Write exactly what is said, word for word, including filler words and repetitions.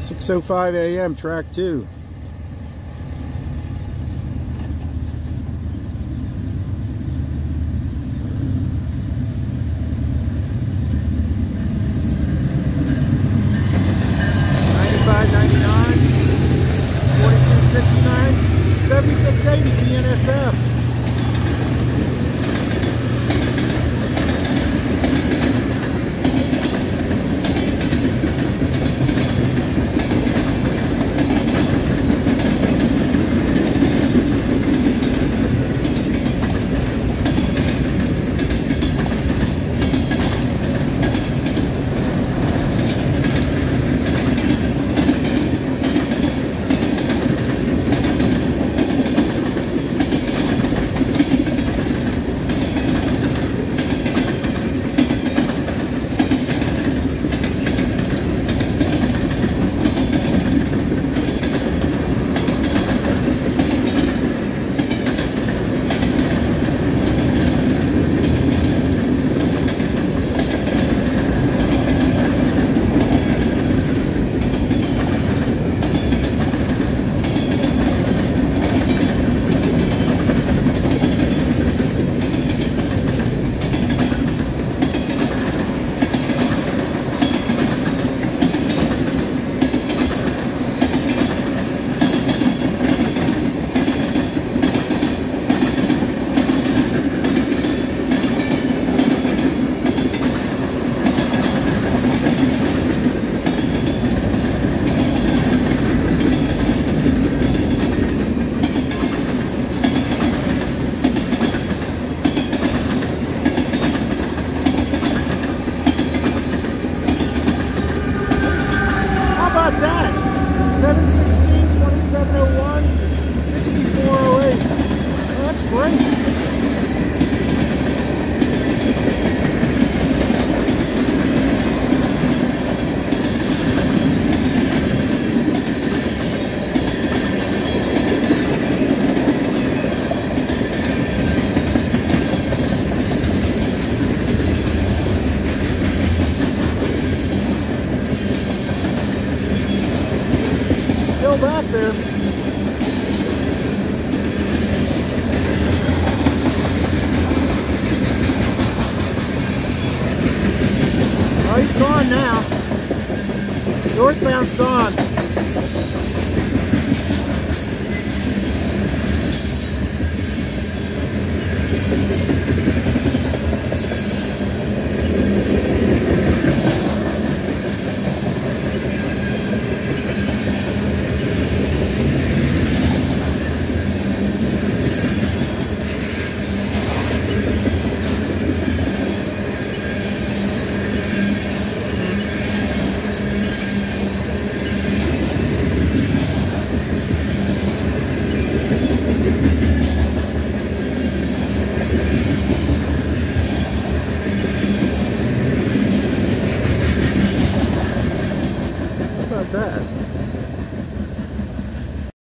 six oh five A M track two. ninety-five ninety-nine, forty-two sixty-nine, seventy-six eighty B N S F. seven sixteen, twenty-seven oh one, sixty-four oh eight. Oh, that's great. Back there. Oh, he's gone now. Northbound's gone.